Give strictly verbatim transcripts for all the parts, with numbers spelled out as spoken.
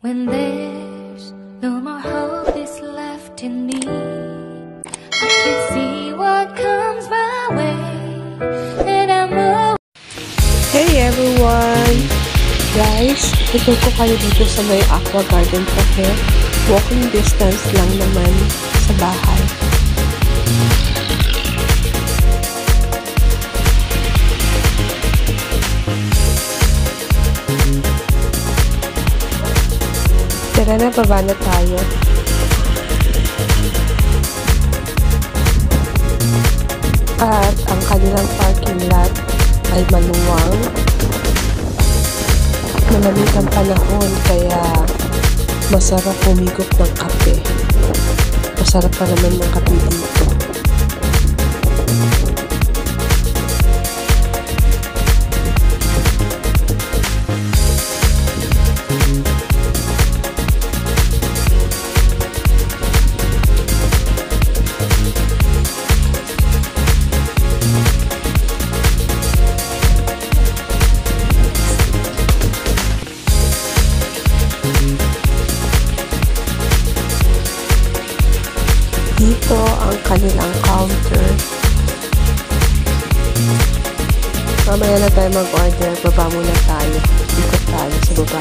When there's no more hope is left in me, I can see what comes my way, and I'm a Hey everyone! Guys, ito ko kayo dito sa may Aqua Garden Cafe. Walking distance lang naman sa bahay. Tara na, baba na tayo. At ang kanilang parking lot ay maluwang. Malamig ang panahon kaya masarap humigop ng kape. Masarap pa naman ng kape dito. Dito ang kanilang counter. Mamaya na tayo mag-order. Baba muna tayo. Ikot tayo sa baba.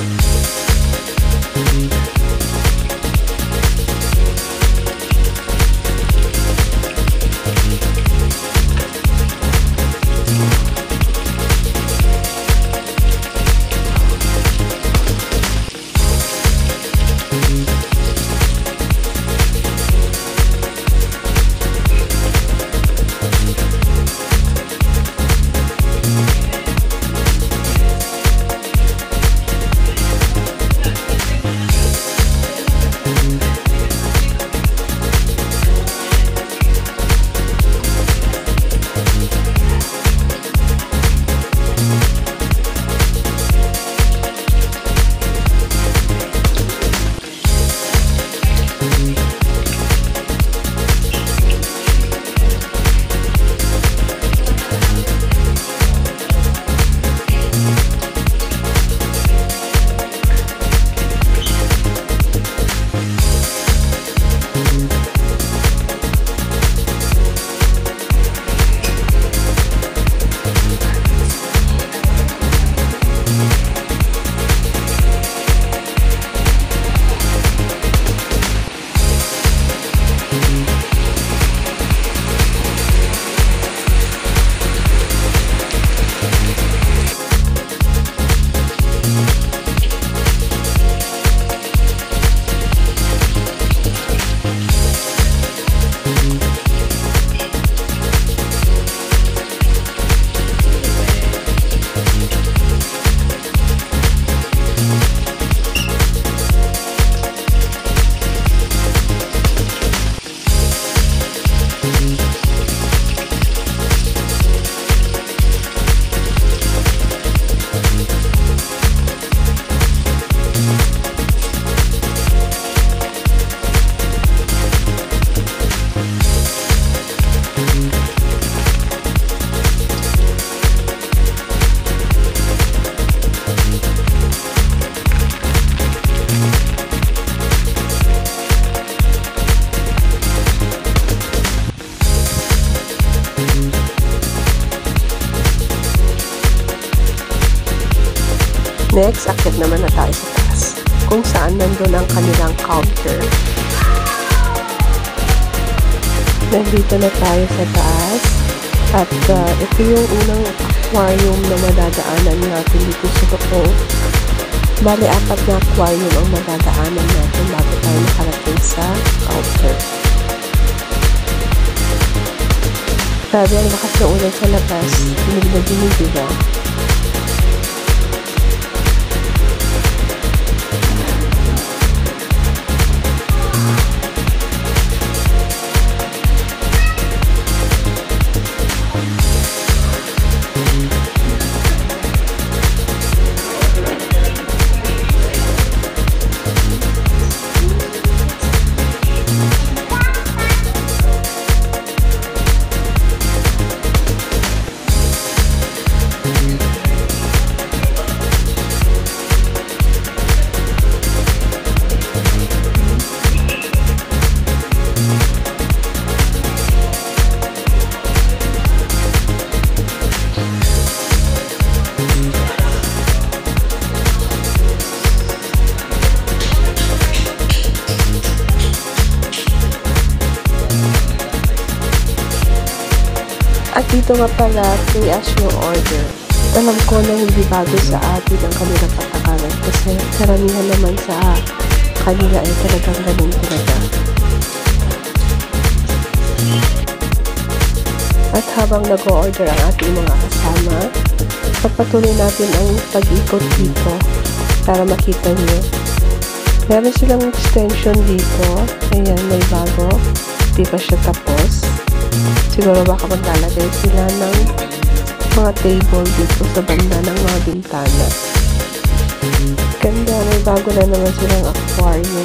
Next, akit naman na tayo sa taas, kung saan nandun ang kanilang counter. Nandito na tayo sa taas. At uh, ito yung unang aquarium na madadaanan natin dito sa loob. Bali, apat na aquarium ang madadaanan natin bago tayo nakarating sa counter. Sabi, ang lakas na ulan sa labas. Dinig na dinig, diba? dito nga pala, pay as you order. Alam ko na hindi bago sa atin ang kanilang patakaran kasi karamihan naman sa kanila ay talagang ganun talaga. At habang nag-o-order ang ating mga kasama, papatuloy natin ang pag-ikot dito para makita nyo. Meron silang extension dito. Ayan, may bago. Di pa siya tapos. Siguro baka maglalagay sila ng mga table dito sa banda ng mga bintana. Ganda, may bago na naman silang aquarium.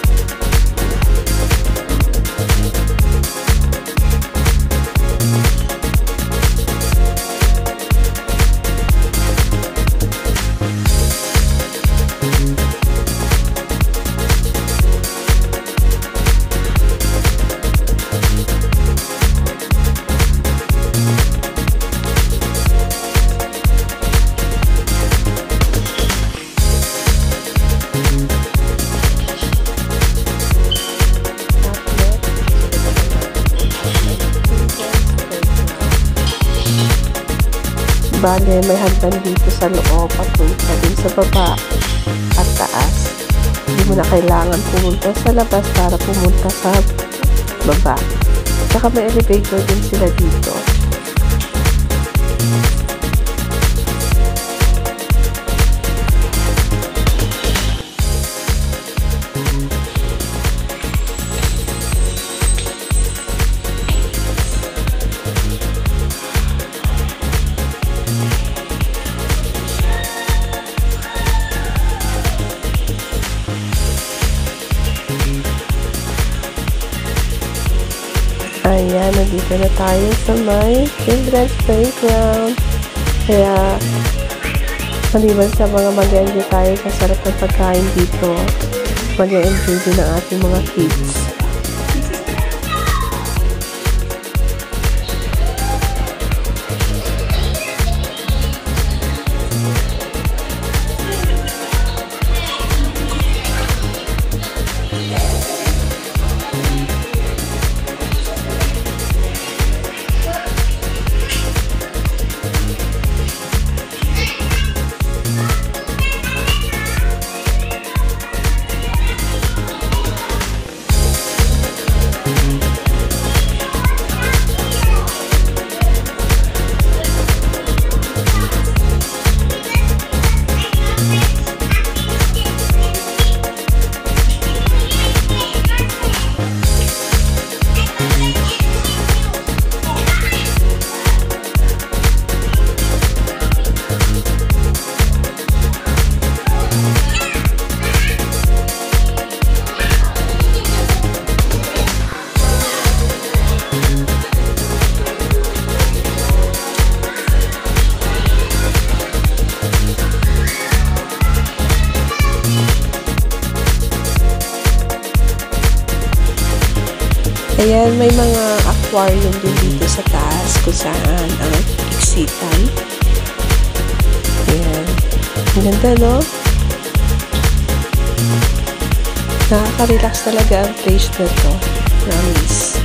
Bale, may hagdan dito sa loob papunta din sa baba at taas. Hindi mo na kailangan pumunta sa labas para pumunta sa baba. Saka may elevator din sila dito. Ayan, nandito na tayo sa may children's playground. Kaya, maliban sa mga mag-enjoy tayo sa sarap ng pagkain dito, mag-enjoy din ang ating mga kids. Ayan, may mga aquarium din dito sa taas kung saan ang exitan. Ayan. Ang ganda, no? Nakaka-relax talaga ang place na to. Promise.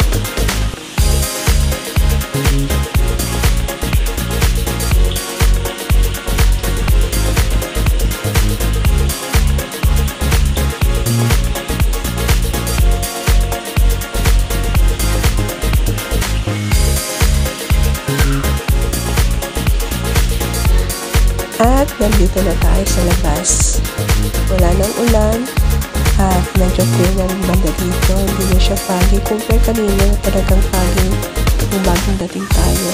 At nandito na tayo sa labas. Wala nang ulan at medyo clear na rin banda dito. Hindi na siya foggy. Compare kanina talagang foggy yung bagong dating tayo.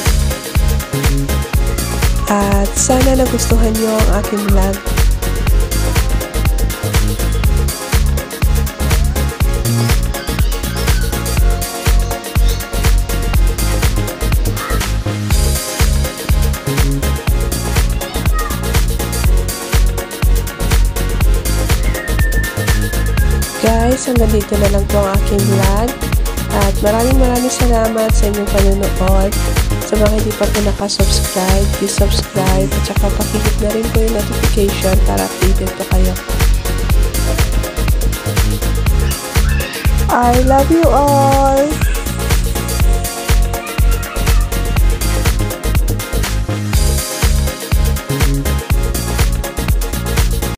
At sana nagustuhan nyo ang aking vlog. Guys, hanggang dito na lang po ang aking vlog. At maraming maraming salamat sa inyong panonood. Sa mga hindi pa po nakasubscribe, please subscribe. At saka pakihit na rin po yung notification para updated po kayo. I love you all!